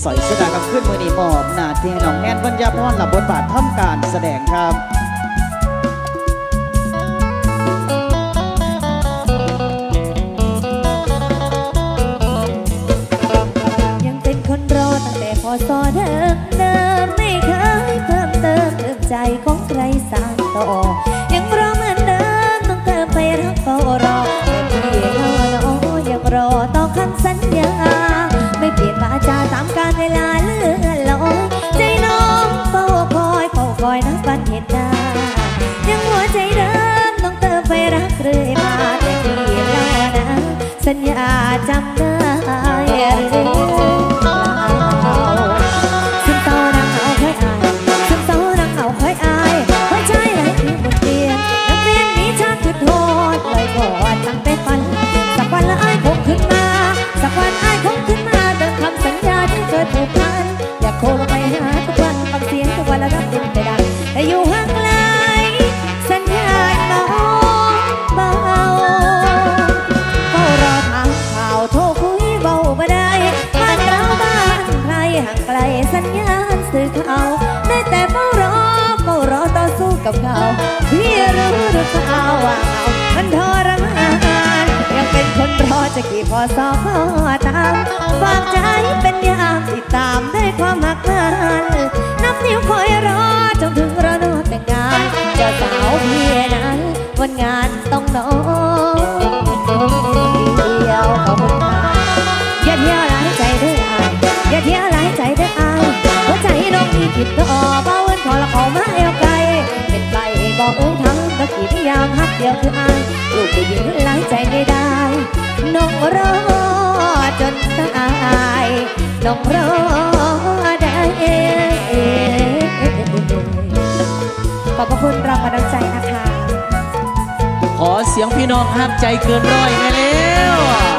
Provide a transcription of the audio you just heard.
อยสดากับขึ้นมือนีมอบหน้าที่น้องแนนวัญญาพรรับบทบาททำการแสดงครับยังเป็นคนรอตั้งแต่พอสอเดิมไม่เคยเพิ่มเติมใจของใครสานต่อยังรอเหมือนเดิมต้องเติมไปรักเฝ้ารอแต่พี่เรายังรอต่อคำสัญญาไม่เปลี่ยนวาจาตามกาลเวลาเลื่อนลอยใจน้องเฝ้าคอยนับวันเห็นหน้ายังหัวใจเดิมต้องเติมไปรักเรื่อยมาแต่พี่เรานะสัญญาจำได้หรือซึมเศร้านังเอาค่อยอายซึมเศร้านังเอาค่อยอายหัวใจไหลคือบนเตียงนักเรียนนี้ชาติคือโทษเลยก่อนตั้งแต่ฝันสักวันละอายคงขึ้นมาสักวันอายคงขึ้นมาเดินคำสัญญาที่เคยผูกพันอยากโคลงไปหาทุกวันฟังเสียงทุกวันแล้วรับเป็นไปได้แต่อยู่ห่างไกลสัญญาน้องเบาเฝ้ารอทางข่าวโทรคุยเบาบ่ได้บ้านเราบ้านใครห่างไกลสัญญาณสื่อข่าวได้แต่เฝ้ารอต่อสู้กับเขาพี่รู้หรือเปล่าว่ามันทรมานยังเป็นคนรอจะกี่พอสอก็ตามฝากใจเป็นยามติดตามด้วยความหักมันนับนิ้วคอยรอจนถึงระนอแต่งงานเจ้าสาวพี่นั้นวันงานต้องนอนเดียวขอบคุณค่ะอย่าเที่ยวหลายใจเด้ออายอย่าเที่ยวหลายใจเด้ออายหัวใจน้องมีคิดต่อเบาเอิ้นขอละขอมาเอวไกลเป็นไปบอกเอิ้นทั้งตะกี้พยายามฮักเดียวคืออายลูกได้ยินหลายใจไม่ได้น้องรอจนตายน้องรอได้ขอบพระคุณรางวัลน้ำใจนะคะขอเสียงพี่น้องฮักใจเกินร้อยไปแล้ว